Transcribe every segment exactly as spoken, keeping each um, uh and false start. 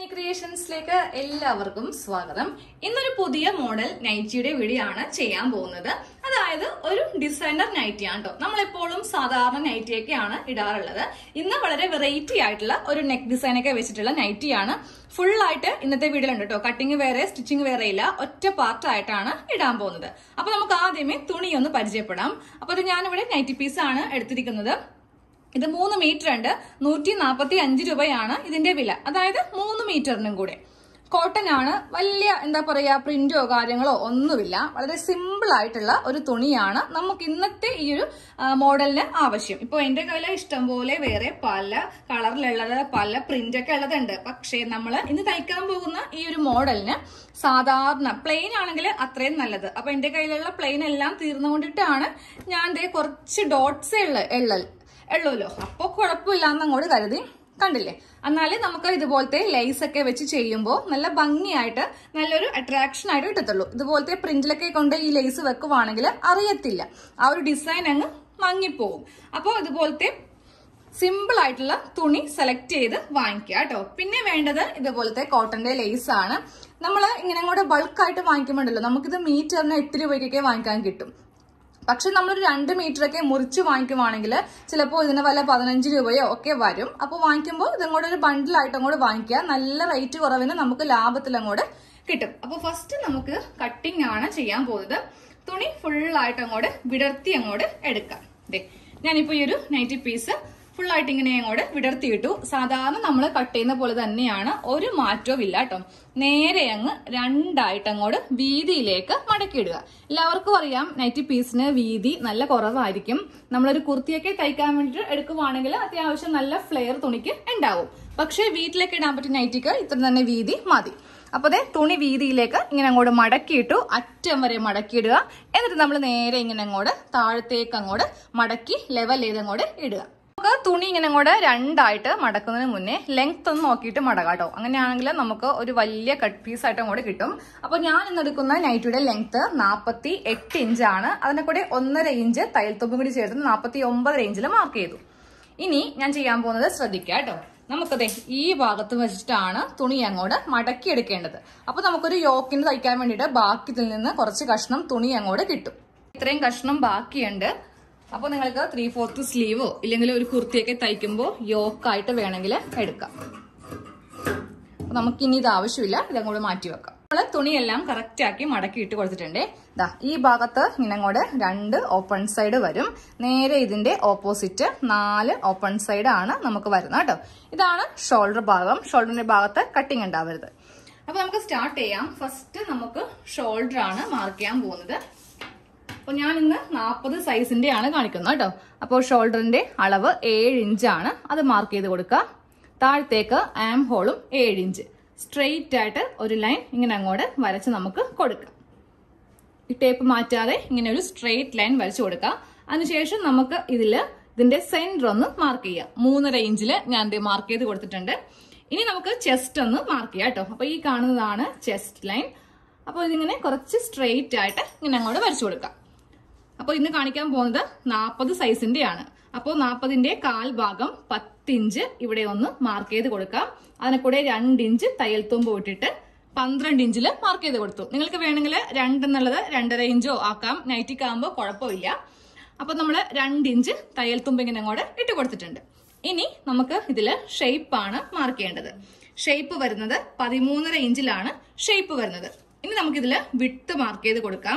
Mini ക്രിയേഷൻസിലേക്ക് എല്ലാവർക്കും സ്വാഗതം. ഇന്നൊരു പുതിയ മോഡൽ നൈറ്റിയുടെ വീഡിയോ ആണ് ചെയ്യാൻ പോകുന്നത്. അതായത് ഒരു ഡിസൈനർ നൈറ്റി ആണ് കേട്ടോ. നമ്മളെപ്പോഴും സാധാരണ നൈറ്റിയൊക്കെയാണ് ഇടാറുള്ളത്. ഇന്ന് വളരെ വെറൈറ്റി ആയിട്ടുള്ള ഒരു നെക്ക് ഡിസൈൻ ഒക്കെ വെച്ചിട്ടുള്ള നൈറ്റിയാണ്. ഫുൾ ആയിട്ട് ഇന്നത്തെ വീഡിയോയിൽ ഉണ്ട് കേട്ടോ. കട്ടിങ് വേറെ സ്റ്റിച്ചിങ് വേറെ ഇല്ല, ഒറ്റ പാർട്ട് ആയിട്ടാണ് ഇടാൻ പോകുന്നത്. അപ്പൊ നമുക്ക് ആദ്യമേ തുണി ഒന്ന് പരിചയപ്പെടാം. അപ്പൊ അത് ഞാനിവിടെ നൈറ്റി പീസ് ആണ് എടുത്തിരിക്കുന്നത്. ഇത് മൂന്ന് മീറ്റർ ഉണ്ട്. നൂറ്റി നാൽപ്പത്തി അഞ്ച് രൂപയാണ് ഇതിന്റെ വില. അതായത് മൂന്ന് മീറ്ററിനും കൂടെ കോട്ടൺ ആണ്. വലിയ എന്താ പറയാ പ്രിന്റോ കാര്യങ്ങളോ ഒന്നുമില്ല. വളരെ സിമ്പിൾ ആയിട്ടുള്ള ഒരു തുണിയാണ് നമുക്ക് ഇന്നത്തെ ഈ ഒരു മോഡലിന് ആവശ്യം. ഇപ്പൊ എന്റെ കയ്യില് ഇഷ്ടം പോലെ വേറെ പല കളറിലുള്ളത് പല പ്രിന്റ് ഒക്കെ ഉള്ളതുണ്ട്. പക്ഷേ നമ്മൾ ഇന്ന് തയ്ക്കാൻ പോകുന്ന ഈ ഒരു മോഡലിന് സാധാരണ പ്ലെയിൻ ആണെങ്കിൽ അത്രയും നല്ലത്. അപ്പൊ എന്റെ കയ്യിലുള്ള പ്ലെയിൻ എല്ലാം തീർന്നുകൊണ്ടിട്ടാണ് ഞാൻ ദേ കുറച്ച് ഡോട്ട്സ് ഉള്ള ഉള്ള ഉള്ളൂല്ലോ. അപ്പൊ കുഴപ്പമില്ലാന്ന് അങ്ങോട്ട് കരുതി. കണ്ടില്ലേ? എന്നാലേ നമുക്ക് ഇതുപോലത്തെ ലേസ് ഒക്കെ വെച്ച് ചെയ്യുമ്പോൾ നല്ല ഭംഗിയായിട്ട് നല്ലൊരു അട്രാക്ഷൻ ആയിട്ട് കിട്ടത്തുള്ളൂ. ഇതുപോലത്തെ പ്രിന്റിലൊക്കെ കൊണ്ട് ഈ ലേസ് വെക്കുവാണെങ്കിൽ അറിയത്തില്ല, ആ ഒരു ഡിസൈൻ അങ്ങ് മങ്ങിപ്പോവും. അപ്പോൾ ഇതുപോലത്തെ സിമ്പിൾ ആയിട്ടുള്ള തുണി സെലക്ട് ചെയ്ത് വാങ്ങിക്കുക കേട്ടോ. പിന്നെ വേണ്ടത് ഇതുപോലത്തെ കോട്ടന്റെ ലേസ് ആണ്. നമ്മൾ ഇങ്ങനെ കൂടെ ബൾക്കായിട്ട് വാങ്ങിക്കുമ്പോണ്ടല്ലോ നമുക്കിത് മീറ്ററിന് എട്ട് രൂപയ്ക്കൊക്കെ വാങ്ങിക്കാൻ കിട്ടും. പക്ഷെ നമ്മളൊരു രണ്ട് മീറ്റർ ഒക്കെ മുറിച്ച് വാങ്ങിക്കുവാണെങ്കിൽ ചിലപ്പോൾ ഇതിന് വല്ല പതിനഞ്ച് രൂപയോ ഒക്കെ വരും. അപ്പോൾ വാങ്ങിക്കുമ്പോൾ ഇതങ്ങോട്ട് ഒരു ബണ്ടിലായിട്ട് അങ്ങോട്ട് വാങ്ങിക്കുക. നല്ല റേറ്റ് കുറവിന് നമുക്ക് ലാഭത്തിൽ അങ്ങോട്ട് കിട്ടും. അപ്പോൾ ഫസ്റ്റ് നമുക്ക് കട്ടിംഗ് ആണ് ചെയ്യാൻ പോകുന്നത്. തുണി ഫുള്ളായിട്ട് അങ്ങോട്ട് വിടർത്തി അങ്ങോട്ട് എടുക്കാം. അതെ, ഞാനിപ്പോൾ ഈ ഒരു നൈറ്റി പീസ് ഫുള്ളായിട്ട് ഇങ്ങനെ അങ്ങോട്ട് വിടർത്തിയിട്ടു. സാധാരണ നമ്മൾ കട്ട് ചെയ്യുന്ന പോലെ തന്നെയാണ്, ഒരു മാറ്റവും ഇല്ല കേട്ടോ. നേരെ അങ്ങ് രണ്ടായിട്ട് അങ്ങോട്ട് വീതിയിലേക്ക് മടക്കിയിടുക. എല്ലാവർക്കും അറിയാം നൈറ്റി പീസിന് വീതി നല്ല കുറവായിരിക്കും. നമ്മളൊരു കുർത്തിയൊക്കെ തയ്ക്കാൻ വേണ്ടിയിട്ട് എടുക്കുവാണെങ്കിൽ അത്യാവശ്യം നല്ല ഫ്ലെയർ തുണിക്ക് ഉണ്ടാവും. പക്ഷെ വീട്ടിലേക്ക് ഇടാൻ പറ്റിയ നൈറ്റിക്ക് ഇത്ര തന്നെ വീതി മതി. അപ്പൊ അതെ തുണി വീതിയിലേക്ക് ഇങ്ങനെ അങ്ങോട്ട് മടക്കിയിട്ടു, അറ്റം വരെ മടക്കിയിടുക. എന്നിട്ട് നമ്മൾ നേരെ ഇങ്ങനെ അങ്ങോട്ട് താഴത്തേക്ക് അങ്ങോട്ട് മടക്കി ലെവൽ ചെയ്ത് അങ്ങോട്ട് ഇടുക. നമുക്ക് തുണി ഇങ്ങനെ അങ്ങോട്ട് രണ്ടായിട്ട് മടക്കുന്നതിന് മുന്നേ ലെങ്ത് ഒന്ന് നോക്കിയിട്ട് മടക്കാം കേട്ടോ. അങ്ങനെയാണെങ്കിൽ നമുക്ക് ഒരു വലിയ കട്ട് പീസ് ആയിട്ട് അങ്ങോട്ട് കിട്ടും. അപ്പൊ ഞാൻ ഇന്ന് എടുക്കുന്ന നൈറ്റിയുടെ ലെങ്ത് നാൽപ്പത്തി എട്ട് ഇഞ്ചാണ്. അതിനെ കൂടെ ഒന്നര ഇഞ്ച് തയ്യൽ തുമ്പും കൂടി ചേർത്ത് നാൽപ്പത്തി ഒമ്പത് റേഞ്ചിൽ മാർക്ക് ചെയ്തു. ഇനി ഞാൻ ചെയ്യാൻ പോകുന്നത് ശ്രദ്ധിക്കുക കേട്ടോ. നമുക്കതെ ഈ ഭാഗത്ത് വെച്ചിട്ടാണ് തുണി അങ്ങോട്ട് മടക്കി എടുക്കേണ്ടത്. അപ്പൊ നമുക്കൊരു യോക്കിന് തയ്ക്കാൻ വേണ്ടിയിട്ട് ബാക്കിയിൽ നിന്ന് കുറച്ച് കഷ്ണം തുണി അങ്ങോട്ട് കിട്ടും. ഇത്രയും കഷ്ണം ബാക്കിയുണ്ട്. അപ്പൊ നിങ്ങൾക്ക് ത്രീ ഫോർത്ത് സ്ലീവോ ഇല്ലെങ്കിൽ ഒരു കുർത്തിയൊക്കെ തയ്ക്കുമ്പോൾ യോക്കായിട്ട് വേണമെങ്കിൽ എടുക്കാം. നമുക്കിനി ഇത് ആവശ്യമില്ല, ഇതങ്ങോട്ട് മാറ്റി വെക്കാം. നമ്മള് തുണിയെല്ലാം കറക്റ്റ് ആക്കി മടക്കി ഇട്ട് കൊടുത്തിട്ടുണ്ട്. ദാ ഈ ഭാഗത്ത് ഇങ്ങനെ അങ്ങോട്ട് രണ്ട് ഓപ്പൺ സൈഡ് വരും. നേരെ ഇതിന്റെ ഓപ്പോസിറ്റ് നാല് ഓപ്പൺ സൈഡ് ആണ് നമുക്ക് വരുന്നത് കേട്ടോ. ഇതാണ് ഷോൾഡർ ഭാഗം. ഷോൾഡറിന്റെ ഭാഗത്ത് കട്ടിങ് ഉണ്ടാവരുത്. അപ്പൊ നമുക്ക് സ്റ്റാർട്ട് ചെയ്യാം. ഫസ്റ്റ് നമുക്ക് ഷോൾഡർ ആണ് മാർക്ക് ചെയ്യാൻ പോകുന്നത്. അപ്പൊ ഞാൻ ഇന്ന് നാൽപ്പത് സൈസിന്റെ ആണ് കാണിക്കുന്നത് കേട്ടോ. അപ്പോൾ ഷോൾഡറിന്റെ അളവ് ഏഴ് ഇഞ്ചാണ്. അത് മാർക്ക് ചെയ്ത് കൊടുക്കുക. താഴത്തേക്ക് ആം ഹോളും ഏഴ് ഇഞ്ച്. സ്ട്രെയിറ്റ് ആയിട്ട് ഒരു ലൈൻ ഇങ്ങനെ അങ്ങോട്ട് വരച്ച് നമുക്ക് കൊടുക്കാം. ഈ ടേപ്പ് മാറ്റാതെ ഇങ്ങനെ ഒരു സ്ട്രെയിറ്റ് ലൈൻ വരച്ചു കൊടുക്കാം. അതിനുശേഷം നമുക്ക് ഇതില് ഇതിന്റെ സെന്റർ ഒന്ന് മാർക്ക് ചെയ്യാം. മൂന്നര ഇഞ്ചില് ഞാൻ ഇത് മാർക്ക് ചെയ്ത് കൊടുത്തിട്ടുണ്ട്. ഇനി നമുക്ക് ചെസ്റ്റ് ഒന്ന് മാർക്ക് ചെയ്യാം കേട്ടോ. അപ്പൊ ഈ കാണുന്നതാണ് ചെസ്റ്റ് ലൈൻ. അപ്പൊ ഇതിങ്ങനെ കുറച്ച് സ്ട്രെയിറ്റ് ആയിട്ട് ഇങ്ങനെ അങ്ങോട്ട് വരച്ചു കൊടുക്കാം. അപ്പോൾ ഇന്ന് കാണിക്കാൻ പോകുന്നത് നാൽപ്പത് സൈസിന്റെ ആണ്. അപ്പോൾ നാൽപ്പതിന്റെ കാൽ ഭാഗം പത്തിഞ്ച് ഇവിടെ ഒന്ന് മാർക്ക് ചെയ്ത് കൊടുക്കാം. അതിനെ കൂടെ രണ്ട് ഇഞ്ച് തയ്യൽ തുമ്പ് ഇട്ടിട്ട് പന്ത്രണ്ട് ഇഞ്ചില് മാർക്ക് ചെയ്ത് കൊടുത്തു. നിങ്ങൾക്ക് വേണമെങ്കിൽ രണ്ടെന്നുള്ളത് രണ്ടര ഇഞ്ചോ ആക്കാം. നൈറ്റിക്കാകുമ്പോൾ കുഴപ്പമില്ല. അപ്പൊ നമ്മൾ രണ്ട് ഇഞ്ച് തയ്യൽ തുമ്പ് ഇങ്ങനെ അങ്ങോട്ട് ഇട്ട് കൊടുത്തിട്ടുണ്ട്. ഇനി നമുക്ക് ഇതില് ഷേപ്പാണ് മാർക്ക് ചെയ്യേണ്ടത്. ഷേപ്പ് വരുന്നത് പതിമൂന്നര ഇഞ്ചിലാണ് ഷേപ്പ് വരുന്നത്. ഇനി നമുക്കിതില് വിട്ട് മാർക്ക് ചെയ്ത് കൊടുക്കാം.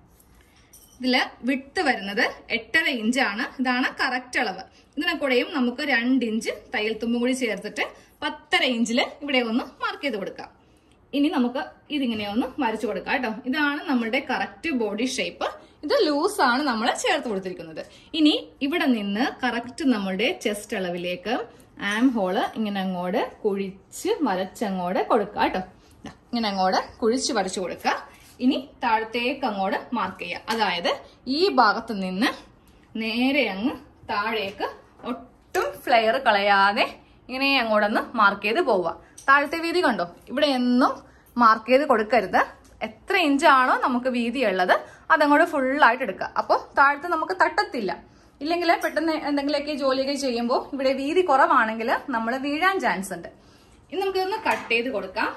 ഇതില് വിട്ട് വരുന്നത് എട്ടര ഇഞ്ചാണ്. ഇതാണ് കറക്റ്റ് അളവ്. ഇതിനെ കൂടെയും നമുക്ക് രണ്ട് ഇഞ്ച് തയ്യൽ തുമ്പും കൂടി ചേർത്തിട്ട് പത്തര ഇഞ്ചില് ഇവിടെ ഒന്ന് മാർക്ക് ചെയ്ത് കൊടുക്കാം. ഇനി നമുക്ക് ഇതിങ്ങനെ ഒന്ന് വരച്ചു കൊടുക്കാം കേട്ടോ. ഇതാണ് നമ്മുടെ കറക്റ്റ് ബോഡി ഷേപ്പ്. ഇത് ലൂസ് ആണ് നമ്മൾ ചേർത്ത് കൊടുത്തിരിക്കുന്നത്. ഇനി ഇവിടെ നിന്ന് കറക്റ്റ് നമ്മുടെ ചെസ്റ്റ് അളവിലേക്ക് ആം ഹോള് ഇങ്ങനെ അങ്ങോട്ട് കുഴിച്ച് വരച്ചങ്ങോട്ട് കൊടുക്കുക കേട്ടോ. ഇങ്ങനെ അങ്ങോട്ട് കുഴിച്ച് വരച്ചു കൊടുക്കുക. ഇനി താഴത്തേക്ക് അങ്ങോട്ട് മാർക്ക് ചെയ്യുക. അതായത് ഈ ഭാഗത്ത് നിന്ന് നേരെ അങ്ങ് താഴേക്ക് ഒട്ടും ഫ്ലെയർ കളയാതെ ഇങ്ങനെ അങ്ങോട്ടൊന്ന് മാർക്ക് ചെയ്ത് പോവുക. താഴത്തെ വീതി കണ്ടോ? ഇവിടെ എന്നും മാർക്ക് ചെയ്ത് കൊടുക്കരുത്. എത്ര ഇഞ്ചാണോ നമുക്ക് വീതി ഉള്ളത് അതങ്ങോട്ട് ഫുള്ളായിട്ട് എടുക്കുക. അപ്പോൾ താഴത്ത് നമുക്ക് തട്ടത്തില്ല. ഇല്ലെങ്കിൽ പെട്ടെന്ന് എന്തെങ്കിലുമൊക്കെ ജോലിയൊക്കെ ചെയ്യുമ്പോൾ ഇവിടെ വീതി കുറവാണെങ്കിൽ നമ്മൾ വീഴാൻ ചാൻസ് ഉണ്ട്. ഇനി നമുക്കിതൊന്ന് കട്ട് ചെയ്ത് കൊടുക്കാം.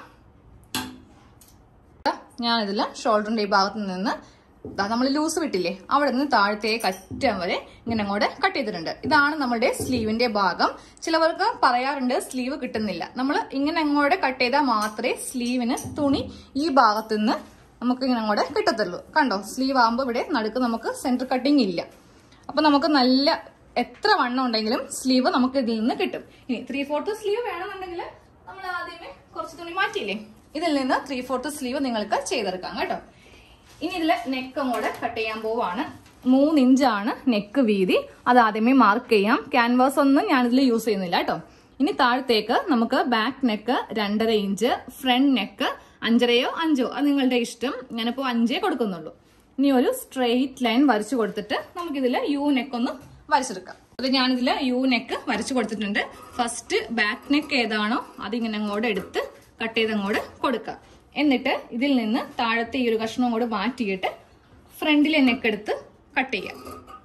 ഞാനിതില് ഷോൾഡറിന്റെ ഈ ഭാഗത്ത് നിന്ന് നമ്മൾ ലൂസ് വിട്ടില്ലേ അവിടെ നിന്ന് താഴത്തേക്ക് അറ്റം വരെ ഇങ്ങനെ അങ്ങോട്ട് കട്ട് ചെയ്തിട്ടുണ്ട്. ഇതാണ് നമ്മുടെ സ്ലീവിന്റെ ഭാഗം. ചിലവർക്ക് പറയാറുണ്ട് സ്ലീവ് കിട്ടുന്നില്ല. നമ്മൾ ഇങ്ങനെ അങ്ങോട്ട് കട്ട് ചെയ്താൽ മാത്രമേ സ്ലീവിന് തുണി ഈ ഭാഗത്ത് നിന്ന് നമുക്ക് ഇങ്ങനെ അങ്ങോട്ട് കിട്ടത്തുള്ളൂ. കണ്ടോ, സ്ലീവ് ആകുമ്പോൾ ഇവിടെ നടുക്ക് നമുക്ക് സെന്റർ കട്ടിങ് ഇല്ല. അപ്പൊ നമുക്ക് നല്ല എത്ര വണ്ണം ഉണ്ടെങ്കിലും സ്ലീവ് നമുക്ക് ഇതിൽ നിന്ന് കിട്ടും. ഇനി ത്രീ ഫോർത്ത് സ്ലീവ് വേണമെന്നുണ്ടെങ്കിൽ നമ്മൾ ആദ്യമേ കുറച്ച് തുണി മാറ്റിയില്ലേ, ഇതിൽ നിന്ന് ത്രീ ഫോർത്ത് സ്ലീവ് നിങ്ങൾക്ക് ചെയ്തെടുക്കാം കേട്ടോ. ഇനി ഇതില് നെക്ക് അങ്ങോട്ട് കട്ട് ചെയ്യാൻ പോവാണ്. മൂന്ന് ഇഞ്ചാണ് നെക്ക് വീതി. അത് ആദ്യമേ മാർക്ക് ചെയ്യാം. ക്യാൻവാസ് ഒന്നും ഞാനിതിൽ യൂസ് ചെയ്യുന്നില്ല കേട്ടോ. ഇനി താഴത്തേക്ക് നമുക്ക് ബാക്ക് നെക്ക് രണ്ടര ഇഞ്ച്, ഫ്രണ്ട് നെക്ക് അഞ്ചരയോ അഞ്ചോ അത് നിങ്ങളുടെ ഇഷ്ടം. ഞാനിപ്പോ അഞ്ചേ കൊടുക്കുന്നുള്ളൂ. ഇനി ഒരു സ്ട്രെയിറ്റ് ലൈൻ വരച്ചു കൊടുത്തിട്ട് നമുക്കിതില് യു നെക്ക് ഒന്ന് വരച്ചെടുക്കാം. അത് ഞാനിതില് യു നെക്ക് വരച്ചു കൊടുത്തിട്ടുണ്ട്. ഫസ്റ്റ് ബാക്ക് നെക്ക് ഏതാണോ അതിങ്ങനെ അങ്ങോട്ട് എടുത്ത് കട്ട് ചെയ്ത് അങ്ങോട്ട് കൊടുക്കാം. എന്നിട്ട് ഇതിൽ നിന്ന് താഴത്തെ ഈ ഒരു കഷ്ണം കൂടെ മാറ്റിയിട്ട് ഫ്രണ്ടിലെ നെക്ക് എടുത്ത് കട്ട് ചെയ്യാം.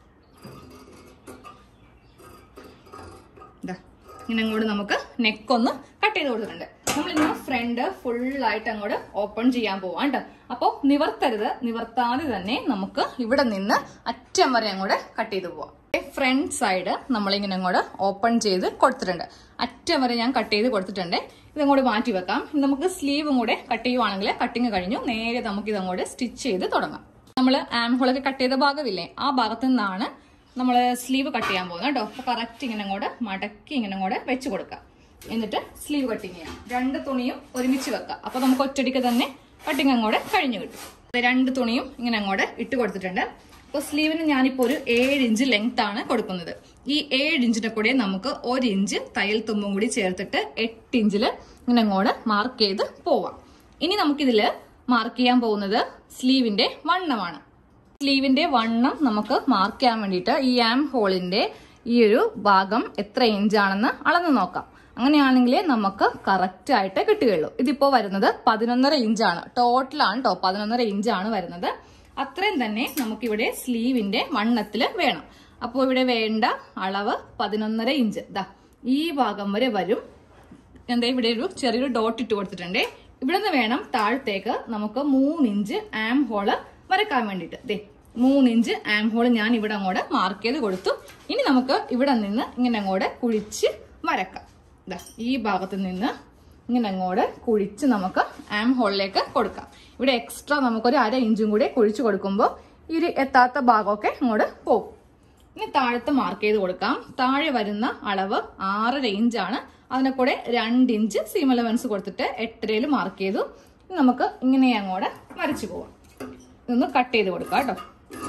ഇങ്ങനെ അങ്ങോട്ട് നമുക്ക് നെക്ക് ഒന്ന് കട്ട് ചെയ്ത് കൊടുത്തിട്ടുണ്ട്. നമ്മളിന്ന് ഫ്രണ്ട് ഫുള്ളായിട്ട് അങ്ങോട്ട് ഓപ്പൺ ചെയ്യാൻ പോവാം കേട്ടോ. അപ്പോൾ നിവർത്തരുത്, നിവർത്താതെ തന്നെ നമുക്ക് ഇവിടെ നിന്ന് അറ്റം വരെ അങ്ങോട്ട് കട്ട് ചെയ്ത് പോവാം. ഫ്രണ്ട് സൈഡ് നമ്മളിങ്ങനെ അങ്ങോട്ട് ഓപ്പൺ ചെയ്ത് കൊടുത്തിട്ടുണ്ട്. അറ്റം വരെ ഞാൻ കട്ട് ചെയ്ത് കൊടുത്തിട്ടുണ്ട്. ഇതങ്ങോട്ട് മാറ്റി വെക്കാം. നമുക്ക് സ്ലീവും കൂടെ കട്ട് ചെയ്യുവാണെങ്കിൽ കട്ടിങ് കഴിഞ്ഞു. നേരെ നമുക്ക് ഇതങ്ങോട്ട് സ്റ്റിച്ച് ചെയ്ത് തുടങ്ങാം. നമ്മൾ ആം ഹോളൊക്കെ കട്ട് ചെയ്ത ഭാഗമില്ലേ, ആ ഭാഗത്തു നിന്നാണ് നമ്മൾ സ്ലീവ് കട്ട് ചെയ്യാൻ പോകുന്നത് കേട്ടോ. അപ്പൊ കറക്റ്റ് ഇങ്ങനെ അങ്ങോട്ട് മടക്കി ഇങ്ങനെ അങ്ങോട്ട് വെച്ച് കൊടുക്കാം. എന്നിട്ട് സ്ലീവ് കട്ടിങ് ചെയ്യാം. രണ്ട് തുണിയും ഒരുമിച്ച് വെക്കാം. അപ്പൊ നമുക്ക് ഒറ്റടിക്ക് തന്നെ കട്ടിങ് അങ്ങോട്ട് കഴിഞ്ഞു കിട്ടും. രണ്ട് തുണിയും ഇങ്ങനെ അങ്ങോട്ട് ഇട്ട് കൊടുത്തിട്ടുണ്ട്. അപ്പൊ സ്ലീവിന് ഞാനിപ്പോ ഒരു ഏഴ് ഇഞ്ച് ലെങ്ത് ആണ് കൊടുക്കുന്നത്. ഈ ഏഴ് ഇഞ്ചിന്റെ കൂടെ നമുക്ക് ഒരു ഇഞ്ച് തയ്യൽ തുമ്പും കൂടി ചേർത്തിട്ട് എട്ട് ഇഞ്ചില് ഇങ്ങനെ അങ്ങോട്ട് മാർക്ക് ചെയ്ത് പോവാം. ഇനി നമുക്കിതില് മാർക്ക് ചെയ്യാൻ പോകുന്നത് സ്ലീവിന്റെ വണ്ണമാണ്. സ്ലീവിന്റെ വണ്ണം നമുക്ക് മാർക്ക് ചെയ്യാൻ വേണ്ടിയിട്ട് ഈ ആം ഹോളിന്റെ ഈ ഒരു ഭാഗം എത്ര ഇഞ്ചാണെന്ന് അളന്ന് നോക്കാം. അങ്ങനെയാണെങ്കിൽ നമുക്ക് കറക്റ്റ് ആയിട്ട് കിട്ടുകയുള്ളൂ. ഇതിപ്പോ വരുന്നത് പതിനൊന്നര ഇഞ്ചാണ്. ടോട്ടലാണ് കേട്ടോ, പതിനൊന്നര ഇഞ്ചാണ് വരുന്നത്. അത്രയും തന്നെ നമുക്കിവിടെ സ്ലീവിന്റെ വണ്ണത്തില് വേണം. അപ്പോൾ ഇവിടെ വേണ്ട അളവ് പതിനൊന്നര ഇഞ്ച്. ദാ ഈ ഭാഗം വരെ വരും. എന്താ ഇവിടെ ഒരു ചെറിയൊരു ഡോട്ട് ഇട്ട് കൊടുത്തിട്ടുണ്ട്. ഇവിടെ നിന്ന് വേണം താഴത്തേക്ക് നമുക്ക് മൂന്നിഞ്ച് ആം ഹോള് വരക്കാൻ വേണ്ടിയിട്ട്. ദേ മൂന്നിഞ്ച് ആം ഹോള് ഞാൻ ഇവിടെ അങ്ങോട്ട് മാർക്ക് ചെയ്ത് കൊടുത്തു. ഇനി നമുക്ക് ഇവിടെ നിന്ന് ഇങ്ങനെ അങ്ങോട്ട് കുഴിച്ച് വരക്കാം. ദാ ഈ ഭാഗത്ത് നിന്ന് ഇങ്ങനെ അങ്ങോട്ട് കുഴിച്ച് നമുക്ക് ആം ഹോളിലേക്ക് കൊടുക്കാം. ഇവിടെ എക്സ്ട്രാ നമുക്കൊരു അര ഇഞ്ചും കൂടി കുഴിച്ച് കൊടുക്കുമ്പോൾ ഈ ഒരു എത്താത്ത ഭാഗമൊക്കെ അങ്ങോട്ട് പോകും. ഇനി താഴത്ത് മാർക്ക് ചെയ്ത് കൊടുക്കാം. താഴെ വരുന്ന അളവ് ആറര ഇഞ്ചാണ്. അതിനെ കൂടെ രണ്ട് ഇഞ്ച് സീം അലവൻസ് കൊടുത്തിട്ട് എട്ടരയിൽ മാർക്ക് ചെയ്തു. നമുക്ക് ഇങ്ങനെ അങ്ങോട്ട് വരച്ചു പോവാം. ഇതൊന്ന് കട്ട് ചെയ്ത് കൊടുക്കാം കേട്ടോ.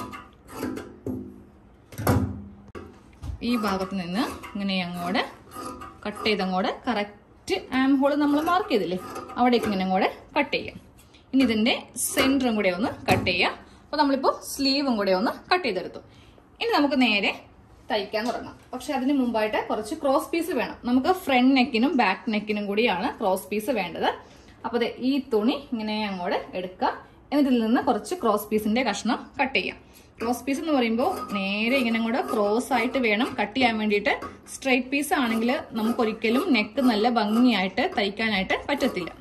ഈ ഭാഗത്ത് നിന്ന് ഇങ്ങനെ അങ്ങോട്ട് കട്ട് ചെയ്ത് അങ്ങോട്ട് കറക്റ്റ് ആം ഹോള് നമ്മൾ മാർക്ക് ചെയ്തില്ലേ അവിടേക്ക് ഇങ്ങനെ അങ്ങോട്ട് കട്ട് ചെയ്യാം. ഇനി ഇതിന്റെ സെന്ററും കൂടെ ഒന്ന് കട്ട് ചെയ്യാം. അപ്പൊ നമ്മളിപ്പോ സ്ലീവും കൂടെ ഒന്ന് കട്ട് ചെയ്തെടുത്തു. ഇനി നമുക്ക് നേരെ തയ്ക്കാൻ തുടങ്ങാം. പക്ഷെ അതിന് മുമ്പായിട്ട് കുറച്ച് ക്രോസ് പീസ് വേണം. നമുക്ക് ഫ്രണ്ട് നെക്കിനും ബാക്ക് നെക്കിനും കൂടിയാണ് ക്രോസ് പീസ് വേണ്ടത്. അപ്പൊ ഈ തുണി ഇങ്ങനെ അങ്ങോട്ട് എടുക്കാം. എന്നിട്ട് ഇതിൽ നിന്ന് കുറച്ച് ക്രോസ് പീസിന്റെ കഷ്ണം കട്ട് ചെയ്യാം. ക്രോസ് പീസ് എന്ന് പറയുമ്പോൾ നേരെ ഇങ്ങനെ അങ്ങോട്ട് ക്രോസ് ആയിട്ട് വേണം കട്ട് ചെയ്യാൻ വേണ്ടിയിട്ട്. സ്ട്രൈറ്റ് പീസ് ആണെങ്കിൽ നമുക്ക് ഒരിക്കലും നെക്ക് നല്ല ഭംഗിയായിട്ട് തയ്ക്കാനായിട്ട് പറ്റത്തില്ല.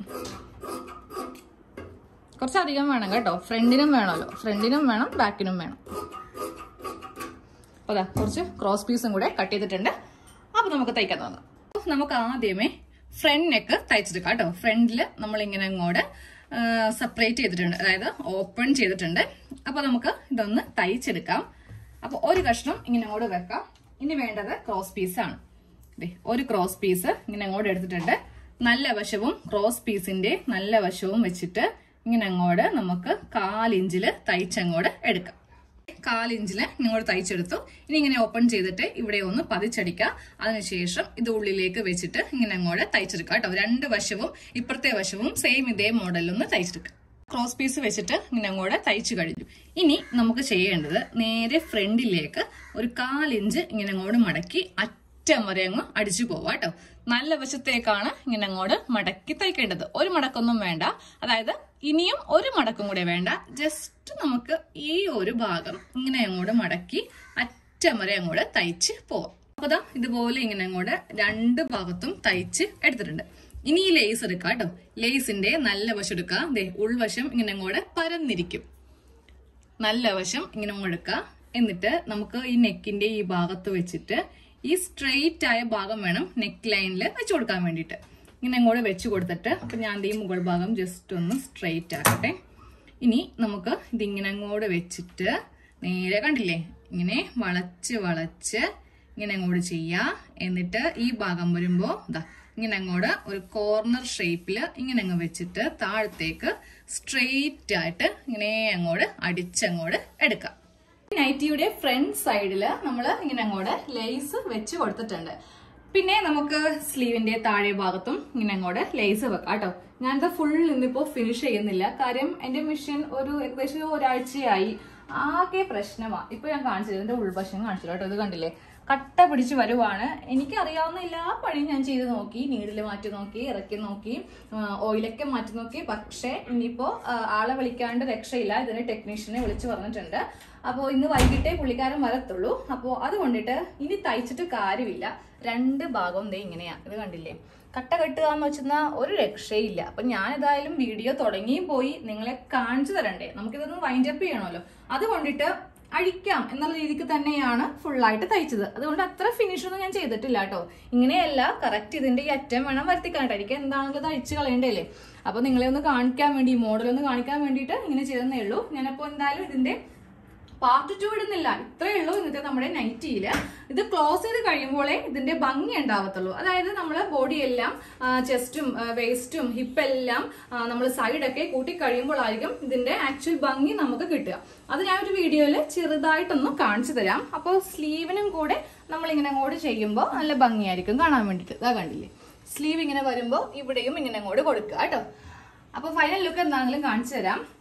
കുറച്ചധികം വേണം കേട്ടോ. ഫ്രണ്ടിനും വേണമല്ലോ, ഫ്രണ്ടിനും വേണം ബാക്കിനും വേണം. അപ്പൊ അതാ കുറച്ച് ക്രോസ് പീസും കൂടെ കട്ട് ചെയ്തിട്ടുണ്ട്. അപ്പൊ നമുക്ക് തയ്ക്കാൻ തുടങ്ങാം. നമുക്ക് ആദ്യമേ ഫ്രണ്ട് നെക്ക് തയ്ച്ചെടുക്കാം കേട്ടോ. ഫ്രണ്ടില് നമ്മൾ ഇങ്ങനെ അങ്ങോട്ട് സെപ്പറേറ്റ് ചെയ്തിട്ടുണ്ട്, അതായത് ഓപ്പൺ ചെയ്തിട്ടുണ്ട്. അപ്പൊ നമുക്ക് ഇതൊന്ന് തയ്ച്ചെടുക്കാം. അപ്പൊ ഒരു കഷ്ണം ഇങ്ങനെ അങ്ങോട്ട് വെക്കാം. ഇനി വേണ്ടത് ക്രോസ് പീസാണ്. ഒരു ക്രോസ് പീസ് ഇങ്ങനെ അങ്ങോട്ട് എടുത്തിട്ടുണ്ട്. നല്ല വശവും ക്രോസ് പീസിന്റെ നല്ല വശവും വെച്ചിട്ട് ഇങ്ങനെ അങ്ങോട്ട് നമുക്ക് കാലിഞ്ചില് തയ്ച്ചങ്ങോട്ട് എടുക്കാം. കാലിഞ്ചില് ഇങ്ങോട്ട് തയ്ച്ചെടുത്തു. ഇനി ഇങ്ങനെ ഓപ്പൺ ചെയ്തിട്ട് ഇവിടെ ഒന്ന് പതിച്ചടിക്കാം. അതിനുശേഷം ഇത് ഉള്ളിലേക്ക് വെച്ചിട്ട് ഇങ്ങനെ അങ്ങോട്ട് തയ്ച്ചെടുക്കാം കേട്ടോ. രണ്ട് വശവും ഇപ്പുറത്തെ വശവും സെയിം ഇതേ മോഡലൊന്ന് തയ്ച്ചെടുക്കാം. ക്രോസ് പീസ് വെച്ചിട്ട് ഇങ്ങനെ അങ്ങോട്ട് തയ്ച്ചു കഴിഞ്ഞു. ഇനി നമുക്ക് ചെയ്യേണ്ടത് നേരെ ഫ്രണ്ടിലേക്ക് ഒരു കാലിഞ്ച് ഇങ്ങനെ അങ്ങോട്ട് മടക്കി അറ്റം വരെ അങ്ങ് അടിച്ചു പോവാ കേട്ടോ. നല്ല വശത്തേക്കാണ് ഇങ്ങനെ അങ്ങോട്ട് മടക്കി തയ്ക്കേണ്ടത്. ഒരു മടക്കൊന്നും വേണ്ട, അതായത് ഇനിയും ഒരു മടക്കും കൂടെ വേണ്ട. ജസ്റ്റ് നമുക്ക് ഈ ഒരു ഭാഗം ഇങ്ങനെ അങ്ങോട്ട് മടക്കി അറ്റം വരെ അങ്ങോട്ട് തയ്ച്ച് പോവാം. അപ്പൊ ദാ ഇതുപോലെ ഇങ്ങനെ അങ്ങോട്ട് രണ്ട് ഭാഗത്തും തയ്ച്ച് എടുത്തിട്ടുണ്ട്. ഇനി ഈ ലേസ് എടുക്കാം കേട്ടോ. ലേസിന്റെ നല്ല വശം എടുക്കുക. ദേ ഉൾവശം ഇങ്ങനെ അങ്ങോട്ട് പരന്നിരിക്കും. നല്ല വശം ഇങ്ങനെ കൊടുക്കുക. എന്നിട്ട് നമുക്ക് ഈ നെക്കിന്റെ ഈ ഭാഗത്ത് വെച്ചിട്ട് ഈ സ്ട്രെയിറ്റ് ആയ ഭാഗം വേണം നെക്ക് ലൈനിൽ വെച്ച് കൊടുക്കാൻ വേണ്ടിയിട്ട്. ഇങ്ങനെ അങ്ങോട്ട് വെച്ച് കൊടുത്തിട്ട് അപ്പൊ ഞാൻ ഈ മുകൾ ഭാഗം ജസ്റ്റ് ഒന്ന് സ്ട്രെയിറ്റ് ആക്കട്ടെ. ഇനി നമുക്ക് ഇതിങ്ങനെ അങ്ങോട്ട് വെച്ചിട്ട് നേരെ കണ്ടില്ലേ ഇങ്ങനെ വളച്ച് വളച്ച് ഇങ്ങനെ അങ്ങോട്ട് ചെയ്യാ. എന്നിട്ട് ഈ ഭാഗം വരുമ്പോ ഇതാ ഇങ്ങനെ അങ്ങോട്ട് ഒരു കോർണർ ഷേപ്പില് ഇങ്ങനെ അങ്ങ് വെച്ചിട്ട് താഴത്തേക്ക് സ്ട്രെയിറ്റ് ആയിട്ട് ഇങ്ങനെ അങ്ങോട്ട് അടിച്ചങ്ങോട്ട് എടുക്കാം. നൈറ്റിയുടെ ഫ്രണ്ട് സൈഡില് നമ്മൾ ഇങ്ങനെ അങ്ങോട്ട് ലേസ് വെച്ച് കൊടുത്തിട്ടുണ്ട്. പിന്നെ നമുക്ക് സ്ലീവിന്റെ താഴെ ഭാഗത്തും ഇങ്ങനെ അങ്ങോട്ട് ലേസ് വെക്കാം കേട്ടോ. ഞാനിത് ഫുൾ ഇന്നിപ്പോ ഫിനിഷ് ചെയ്യുന്നില്ല. കാര്യം എന്റെ മെഷീൻ ഒരു ഏകദേശം ഒരാഴ്ചയായി. ആകെ പ്രശ്നമാ. ഇപ്പൊ ഞാൻ കാണിച്ചത് ഇതിന്റെ ഉൾവശം കാണിച്ചു കേട്ടോ. ഇത് കണ്ടില്ലേ കട്ട പിടിച്ച് വരുവാണ്. എനിക്ക് അറിയാവുന്ന എല്ലാ പണിയും ഞാൻ ചെയ്ത് നോക്കി. നീഡില് മാറ്റി നോക്കി, ഇറക്കി നോക്കി, ഓയിലൊക്കെ മാറ്റി നോക്കി. പക്ഷെ ഇനിയിപ്പോ ആളെ വിളിക്കാണ്ട് രക്ഷയില്ല. ഇതിന് ടെക്നീഷ്യനെ വിളിച്ചു പറഞ്ഞിട്ടുണ്ട്. അപ്പോൾ ഇന്ന് വൈകിട്ടേ പുള്ളിക്കാരൻ വരത്തുള്ളൂ. അപ്പോൾ അതുകൊണ്ടിട്ട് ഇനി തയ്ച്ചിട്ട് കാര്യമില്ല. രണ്ട് ഭാഗം ദേ ഇങ്ങനെയാ. ഇത് കണ്ടില്ലേ കട്ട കെട്ടുക എന്ന് വെച്ചാൽ ഒരു രക്ഷയില്ല. അപ്പൊ ഞാൻ ഏതായാലും വീഡിയോ തുടങ്ങിയും പോയി നിങ്ങളെ കാണിച്ചു തരണ്ടേ. നമുക്കിതൊന്ന് വൈൻഡ് അപ്പ് ചെയ്യണമല്ലോ. അതുകൊണ്ടിട്ട് അഴിക്കാം എന്നുള്ള രീതിക്ക് തന്നെയാണ് ഫുള്ളായിട്ട് തയ്ച്ചത്. അതുകൊണ്ട് അത്ര ഫിനിഷ് ഒന്നും ഞാൻ ചെയ്തിട്ടില്ല കേട്ടോ. ഇങ്ങനെയല്ല, കറക്റ്റ് ഇതിന്റെ ഈ അറ്റം വേണം വരുത്തിക്കാനായിട്ടായിരിക്കും. എന്താണെങ്കിലും ഇത് അഴിച്ച് കളയണ്ടല്ലേ. അപ്പൊ നിങ്ങളെ ഒന്ന് കാണിക്കാൻ വേണ്ടി, ഈ മോഡൽ ഒന്ന് കാണിക്കാൻ വേണ്ടിയിട്ട് ഇങ്ങനെ ചെയ്തേ ഉള്ളൂ. ഞാനപ്പോ എന്തായാലും ഇതിന്റെ പാർട്ട് ടു ഇടുന്നില്ല. ഇത്രയേ ഉള്ളൂ ഇന്നത്തെ നമ്മുടെ നൈറ്റിയില്. ഇത് ക്ലോസ് ചെയ്ത് കഴിയുമ്പോഴേ ഇതിന്റെ ഭംഗി ഉണ്ടാവത്തുള്ളൂ. അതായത് നമ്മൾ ബോഡിയെല്ലാം ചെസ്റ്റും വേസ്റ്റും ഹിപ്പെല്ലാം നമ്മൾ സൈഡൊക്കെ കൂട്ടി കഴിയുമ്പോഴായിരിക്കും ഇതിന്റെ ആക്ച്വൽ ഭംഗി നമുക്ക് കിട്ടുക. അത് ഞാൻ ഒരു വീഡിയോയിൽ ചെറുതായിട്ടൊന്ന് കാണിച്ചു തരാം. അപ്പോൾ സ്ലീവിനും കൂടെ നമ്മളിങ്ങനെ അങ്ങോട്ട് ചെയ്യുമ്പോൾ നല്ല ഭംഗിയായിരിക്കും കാണാൻ വേണ്ടിയിട്ട്. ഇതാ കണ്ടില്ലേ സ്ലീവ് ഇങ്ങനെ വരുമ്പോൾ ഇവിടെയും ഇങ്ങനെ അങ്ങോട്ട് കൊടുക്കുക കേട്ടോ. അപ്പൊ ഫൈനൽ ലുക്ക് എന്താണെങ്കിലും കാണിച്ചു തരാം.